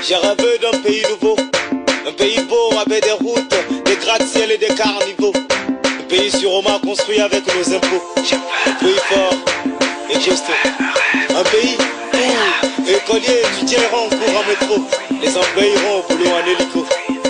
J'ai rêvé d'un pays nouveau, un pays beau avec des routes, des gratte-ciel et des carnivaux. Un pays sûrement construit avec nos impôts. Un pays fort et juste. Un pays où écoliers, étudiants iront en cours en métro. Les employés iront au boulot en hélico.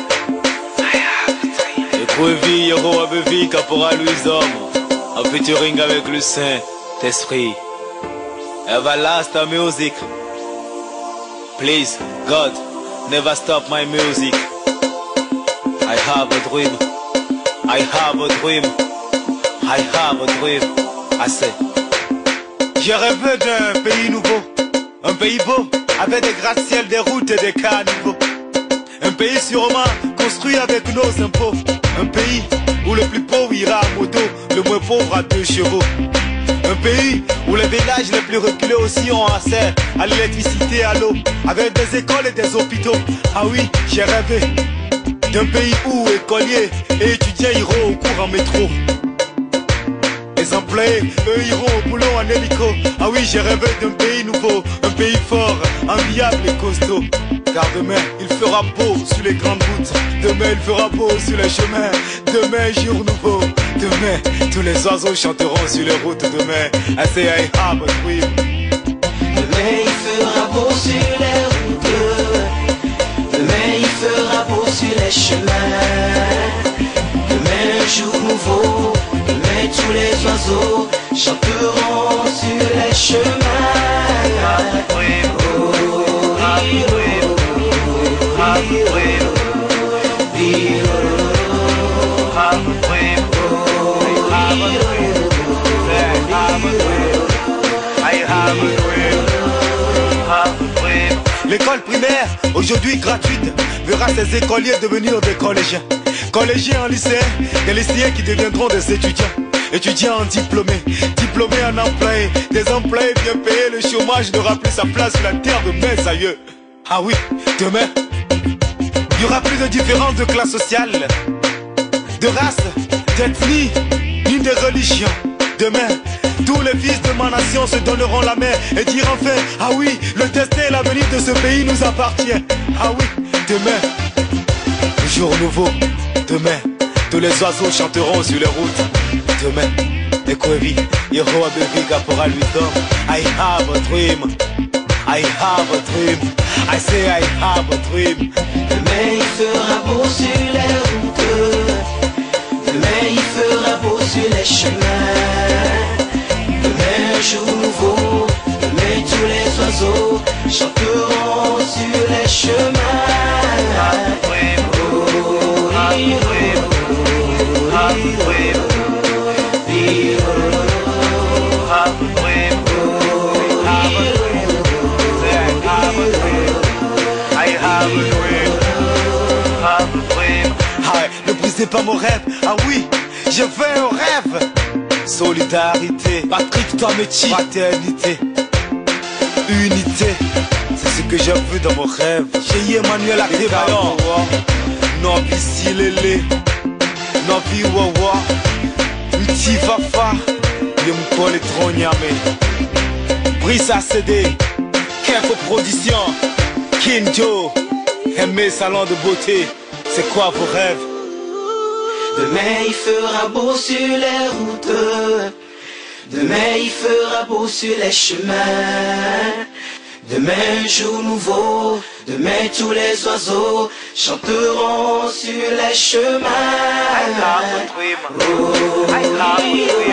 Épreuvi, Yoro Abevi, Caporal Louis Homme, en featuring avec le Saint-Esprit. Everlasting music. Please, God, never stop my music. I have a dream. I have a dream. I have a dream. I say. J'ai rêvé d'un pays nouveau, un pays beau, avec des gratte-ciel, des routes et des caniveaux. Un pays sûrement construit avec nos impôts. Un pays où le plus pauvre ira à moto, le moins pauvre à 2 chevaux. Un pays où les villages les plus reculés aussi ont accès à l'électricité et à l'eau, avec des écoles et des hôpitaux. Ah oui, j'ai rêvé d'un pays où écoliers et étudiants iront au cours en métro. Les employés, eux, iront au boulot en hélico. Ah oui, j'ai rêvé d'un pays nouveau, un pays fort, enviable et costaud. Car demain, il fera beau sur les grandes routes. Demain, il fera beau sur les chemins. Demain, jour nouveau. Demain, tous les oiseaux chanteront sur les routes. Demain, I say I have a dream. Demain, il fera beau sur les routes. Demain, il fera beau sur les chemins. Demain, jour nouveau. Demain, tous les oiseaux chanteront sur les chemins. L'école primaire, aujourd'hui gratuite, verra ses écoliers devenir des collégiens. Collégiens en lycée, des lycéens qui deviendront des étudiants. Étudiants en diplômés, diplômés en employés. Des employés bien payés, le chômage n'aura plus sa place sur la terre de mes aïeux. Ah oui, demain, il n'y aura plus de différence de classe sociale, de race, d'ethnie, ni de religion. Demain, tous les fils de ma nation se donneront la main et diront enfin, ah oui, le destin et l'avenir de ce pays nous appartient. Ah oui, demain, jour nouveau. Demain, tous les oiseaux chanteront sur les routes. Demain, Ekoevi, Yoro Abevi, Caporal Louis Homme. I have a dream. I have a dream. I say I have a dream. Demain, il fera beau sur les routes. Demain, il fera beau sur les chemins. Demain, jour nouveau. Demain, tous les oiseaux chanteront sur les chemins. Ne brisez pas mon rêve, ah oui, j'ai fait un rêve. Solidarité, Patrick Tomechi, fraternité, unité, c'est ce que j'ai vu dans mon rêve. J'ai Emmanuel Akebayon, Nobi Silele, Nobi Wawa, Mti Fafa, Yemko Letronyame, Brice ACD, Kefo Production, Kinjo, Aimé Salon de Beauté. C'est quoi vos rêves? Demain il fera beau sur les routes. Demain il fera beau sur les chemins. Demain jour nouveau. Demain tous les oiseaux chanteront sur les chemins. I love a dream. I love a dream.